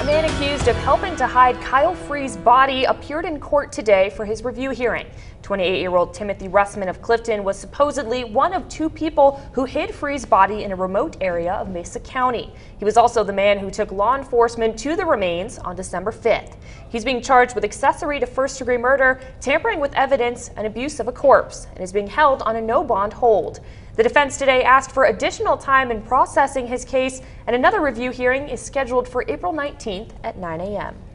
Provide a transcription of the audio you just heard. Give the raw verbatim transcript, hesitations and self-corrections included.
man accused of helping to hide Kyle Free's body appeared in court today for his review hearing. twenty-eight-year-old Timothy Russman of Clifton was supposedly one of two people who hid Free's body in a remote area of Mesa County. He was also the man who took law enforcement to the remains on December fifth. He's being charged with accessory to first-degree murder, tampering with evidence, and abuse of a corpse, and is being held on a no-bond hold. The defense today asked for additional time in processing his case, and another review hearing is scheduled for April nineteenth at nine a m